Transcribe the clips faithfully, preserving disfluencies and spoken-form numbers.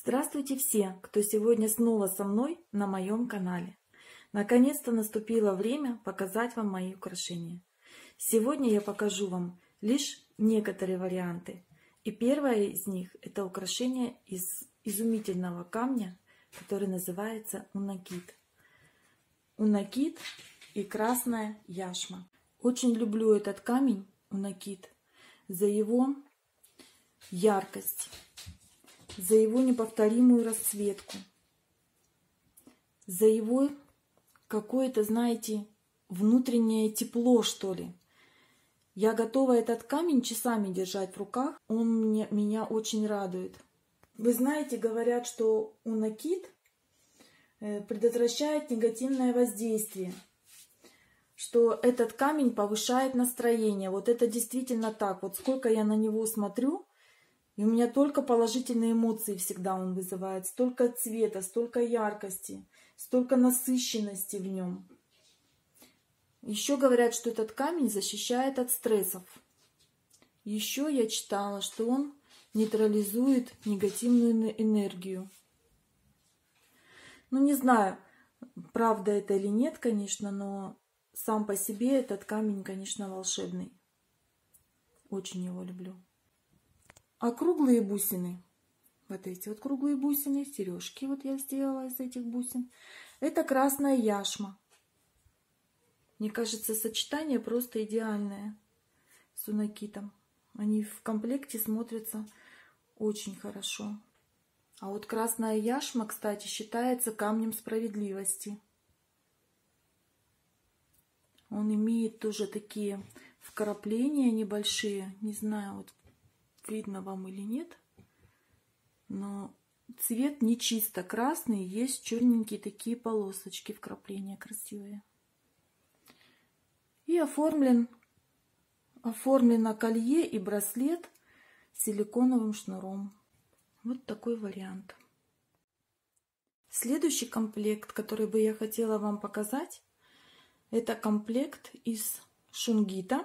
Здравствуйте все, кто сегодня снова со мной на моем канале. Наконец-то наступило время показать вам мои украшения. Сегодня я покажу вам лишь некоторые варианты. И первое из них это украшение из изумительного камня, который называется унакит. Унакит и красная яшма. Очень люблю этот камень унакит за его яркость, за его неповторимую расцветку, за его какое-то, знаете, внутреннее тепло, что ли. Я готова этот камень часами держать в руках, он мне, меня очень радует. Вы знаете, говорят, что унакит предотвращает негативное воздействие, что этот камень повышает настроение. Вот это действительно так. Вот сколько я на него смотрю, и у меня только положительные эмоции всегда он вызывает. Столько цвета, столько яркости, столько насыщенности в нем. Еще говорят, что этот камень защищает от стрессов. Еще я читала, что он нейтрализует негативную энергию. Ну, не знаю, правда это или нет, конечно, но сам по себе этот камень, конечно, волшебный. Очень его люблю. А круглые бусины, вот эти вот круглые бусины, сережки вот я сделала из этих бусин, это красная яшма. Мне кажется, сочетание просто идеальное с унакитом. Они в комплекте смотрятся очень хорошо. А вот красная яшма, кстати, считается камнем справедливости. Он имеет тоже такие вкрапления небольшие. Не знаю, вот видно вам или нет. Но цвет не чисто красный. Есть черненькие такие полосочки, вкрапления красивые. И оформлен, оформлено колье и браслет силиконовым шнуром. Вот такой вариант. Следующий комплект, который бы я хотела вам показать, это комплект из шунгита.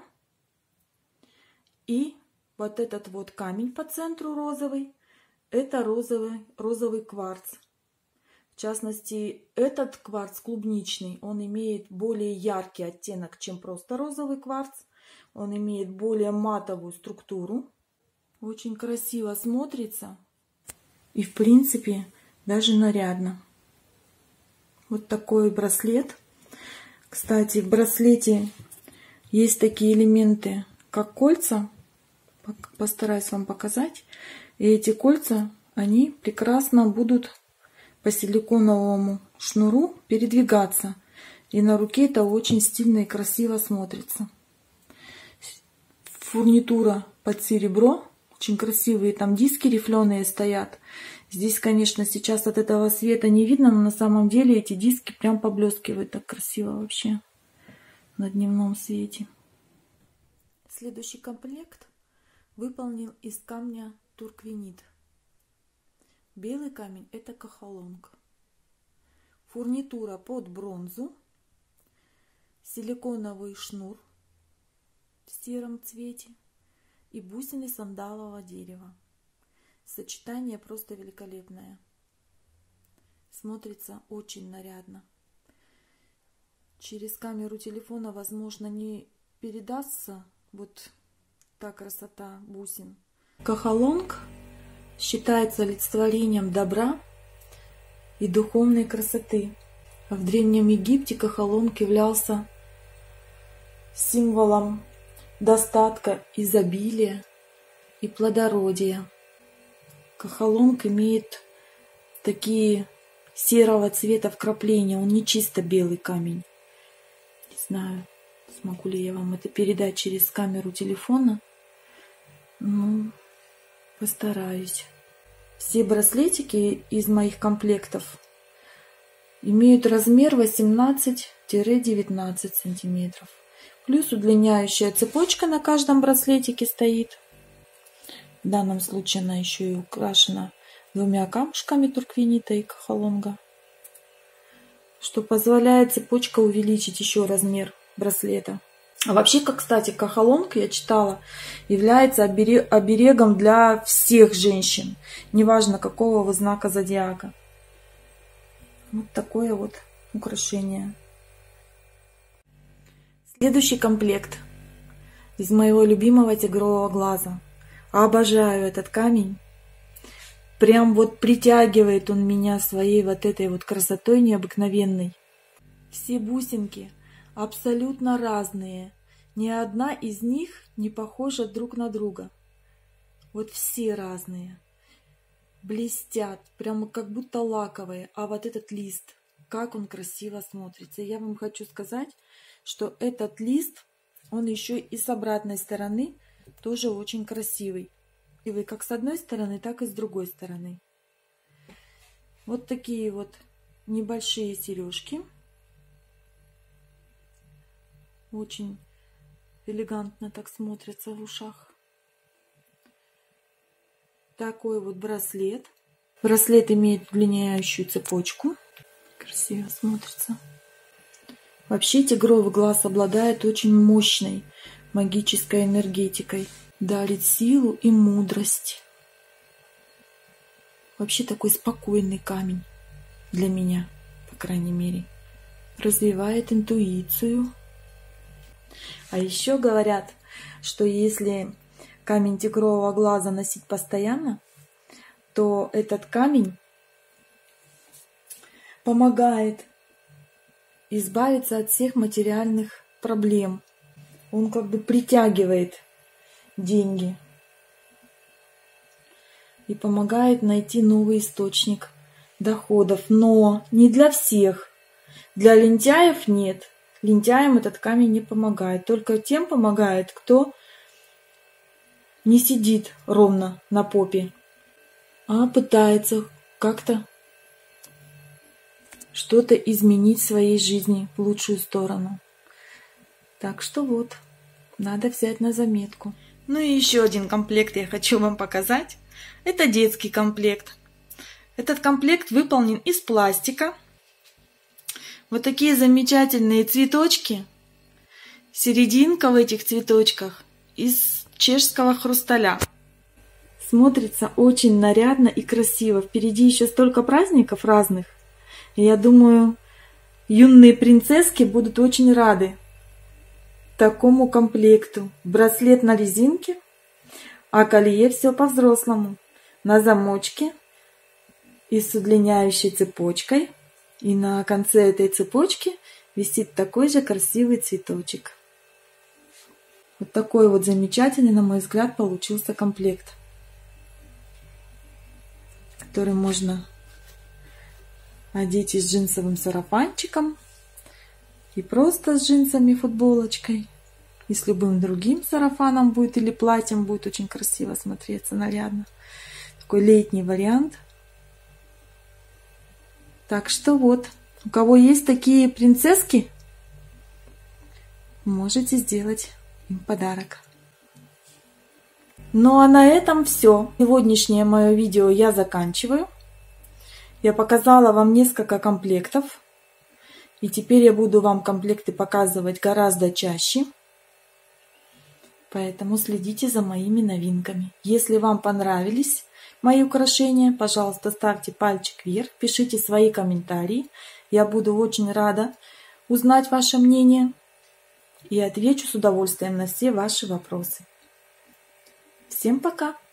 И вот этот вот камень по центру розовый, это розовый, розовый кварц. В частности, этот кварц клубничный, он имеет более яркий оттенок, чем просто розовый кварц. Он имеет более матовую структуру. Очень красиво смотрится. И в принципе даже нарядно. Вот такой браслет. Кстати, в браслете есть такие элементы, как кольца. Постараюсь вам показать. И эти кольца, они прекрасно будут по силиконовому шнуру передвигаться. И на руке это очень стильно и красиво смотрится. Фурнитура под серебро. Очень красивые там диски рифленые стоят. Здесь, конечно, сейчас от этого света не видно, но на самом деле эти диски прям поблескивают так красиво вообще на дневном свете. Следующий комплект выполнен из камня турквенит. Белый камень это кахалонг. Фурнитура под бронзу. Силиконовый шнур в сером цвете. И бусины сандалового дерева. Сочетание просто великолепное. Смотрится очень нарядно. Через камеру телефона, возможно, не передастся вот та красота бусин. Кахалонг считается олицетворением добра и духовной красоты. В Древнем Египте кахалонг являлся символом достатка, изобилия и плодородия. Кахалонг имеет такие серого цвета вкрапления. Он не чисто белый камень. Не знаю, смогу ли я вам это передать через камеру телефона. Ну, постараюсь. Все браслетики из моих комплектов имеют размер восемнадцать-девятнадцать сантиметров. Плюс удлиняющая цепочка на каждом браслетике стоит. В данном случае она еще и украшена двумя камушками турквенита и кахалонга, что позволяет цепочка увеличить еще размер браслета. А вообще, как, кстати, кахалонка, я читала, является оберегом для всех женщин, неважно какого вы знака зодиака. Вот такое вот украшение. Следующий комплект из моего любимого тигрового глаза. Обожаю этот камень. Прям вот притягивает он меня своей вот этой вот красотой необыкновенной. Все бусинки абсолютно разные. Ни одна из них не похожа друг на друга. Вот все разные. Блестят, прямо как будто лаковые. А вот этот лист, как он красиво смотрится. Я вам хочу сказать, что этот лист, он еще и с обратной стороны тоже очень красивый. И вы как с одной стороны, так и с другой стороны. Вот такие вот небольшие сережки. Очень элегантно так смотрятся в ушах. Такой вот браслет. Браслет имеет удлиняющую цепочку. Красиво смотрится. Вообще тигровый глаз обладает очень мощной магической энергетикой. Дарит силу и мудрость. Вообще такой спокойный камень для меня, по крайней мере. Развивает интуицию. А еще говорят, что если камень тигрового глаза носить постоянно, то этот камень помогает избавиться от всех материальных проблем. Он как бы притягивает деньги и помогает найти новый источник доходов. Но не для всех. Для лентяев нет. Лентяям этот камень не помогает. Только тем помогает, кто не сидит ровно на попе, а пытается как-то что-то изменить в своей жизни в лучшую сторону. Так что вот, надо взять на заметку. Ну и еще один комплект я хочу вам показать. Это детский комплект. Этот комплект выполнен из пластика. Вот такие замечательные цветочки. Серединка в этих цветочках из чешского хрусталя. Смотрится очень нарядно и красиво. Впереди еще столько праздников разных. И я думаю, юные принцесски будут очень рады такому комплекту. Браслет на резинке, а колье все по-взрослому. На замочке и с удлиняющей цепочкой. И на конце этой цепочки висит такой же красивый цветочек. Вот такой вот замечательный, на мой взгляд, получился комплект, который можно одеть и с джинсовым сарафанчиком, и просто с джинсами, футболочкой, и с любым другим сарафаном будет или платьем, будет очень красиво смотреться, нарядно. Такой летний вариант. Так что вот, у кого есть такие принцесски, можете сделать им подарок. Ну а на этом все. Сегодняшнее мое видео я заканчиваю. Я показала вам несколько комплектов. И теперь я буду вам комплекты показывать гораздо чаще. Поэтому следите за моими новинками. Если вам понравились мои украшения, пожалуйста, ставьте пальчик вверх, пишите свои комментарии. Я буду очень рада узнать ваше мнение и отвечу с удовольствием на все ваши вопросы. Всем пока!